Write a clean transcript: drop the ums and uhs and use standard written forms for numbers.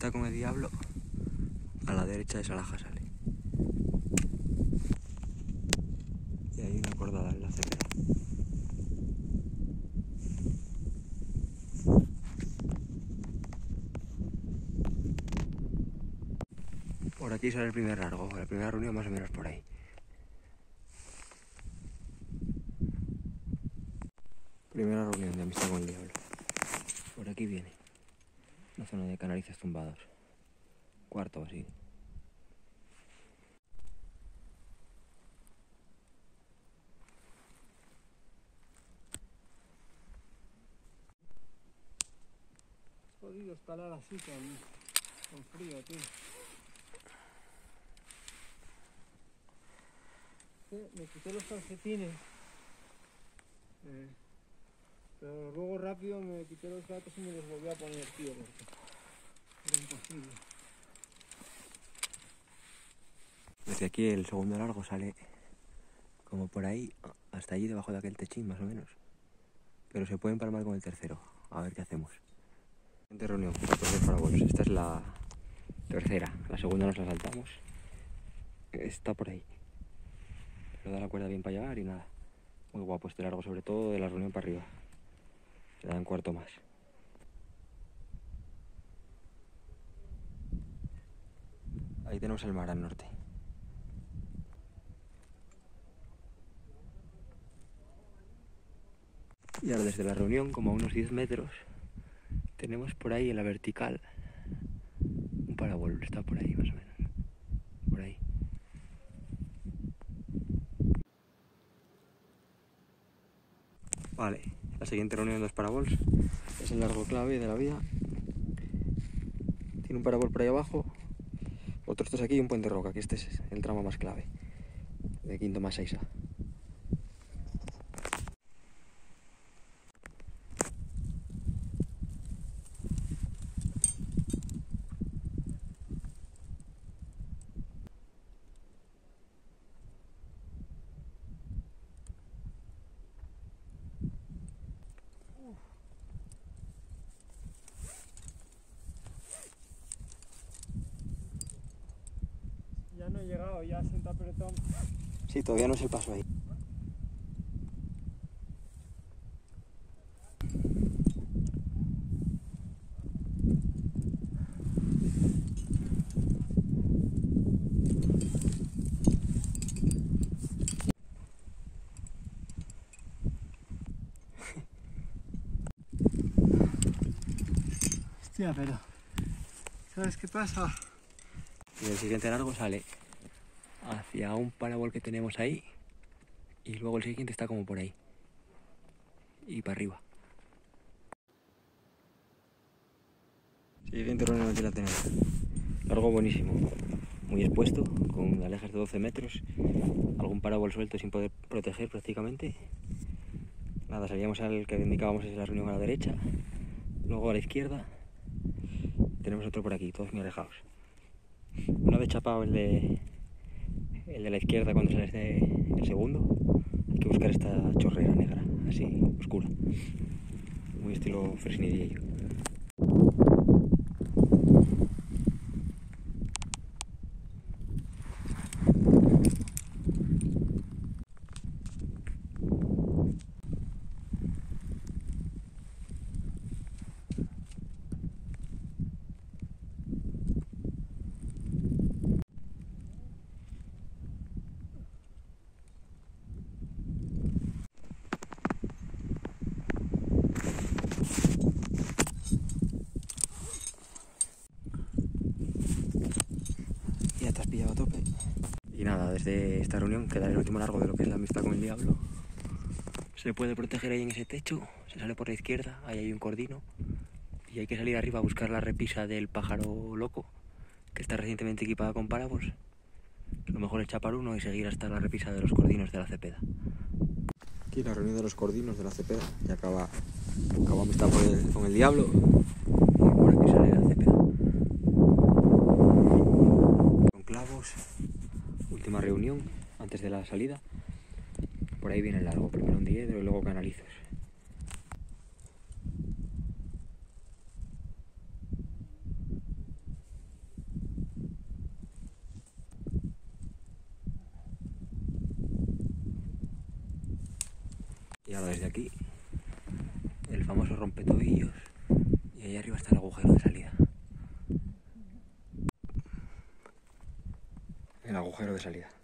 amistad con el diablo, a la derecha de Salaja sale. Y hay una cordada en la cepeda. Por aquí sale el primer largo, la primera reunión más o menos por ahí. Primera reunión de amistad con el diablo. Por aquí viene. Una zona de canalizas tumbados. Cuarto así. Jodido escalar así con frío, tío. Me quité los calcetines. Pero luego rápido me quité los zapatos y me los volví a poner, tío, porque era imposible. Desde aquí el segundo largo sale como por ahí, hasta allí debajo de aquel techín más o menos. Pero se puede empalmar con el tercero. A ver qué hacemos. Siguiente reunión, 14 parabolas. Esta es la tercera. La segunda nos la saltamos. Está por ahí. Pero da la cuerda bien para llegar y nada. Muy guapo este largo, sobre todo de la reunión para arriba. Se da un cuarto más. Ahí tenemos el mar al norte. Y ahora desde la reunión, como a unos 10 metros, tenemos por ahí en la vertical un parabol. Está por ahí más o menos. Por ahí. Vale, la siguiente reunión de los parabols es el largo clave de la vía. Tiene un parabol por ahí abajo, otros dos aquí y un puente roca, que este es el tramo más clave, de Quinto más Seiza. Ya no he llegado, ya siento apretón. Sí, todavía no es el paso ahí. Hostia, pero ¿sabes qué pasa? Y el siguiente largo sale hacia un parabol que tenemos ahí y luego el siguiente está como por ahí y para arriba. Siguiente reunión aquí la tenemos. Largo buenísimo, muy expuesto, con alejas de 12 metros, algún parabol suelto sin poder proteger prácticamente. Nada, salíamos al que indicábamos es la reunión a la derecha, luego a la izquierda, tenemos otro por aquí, todos muy alejados. Una vez chapado el de la izquierda cuando sales del segundo, hay que buscar esta chorrera negra, así oscura, muy estilo Fresnillo. Ya te has pillado a tope. Y nada, desde esta reunión queda el último largo de lo que es la amistad con el diablo. Se puede proteger ahí en ese techo, se sale por la izquierda, ahí hay un cordino. Y hay que salir arriba a buscar la repisa del pájaro loco, que está recientemente equipada con parabols. Lo mejor es chapar uno y seguir hasta la repisa de los cordinos de la Cepeda. Aquí la reunión de los cordinos de la Cepeda, y acaba amistad con el diablo. Y por aquí sale la Cepeda. Con clavos, última reunión antes de la salida. Por ahí viene el largo, primero un diedro y luego canalizos. Mirad desde aquí, el famoso rompetobillos, y ahí arriba está el agujero de salida. El agujero de salida.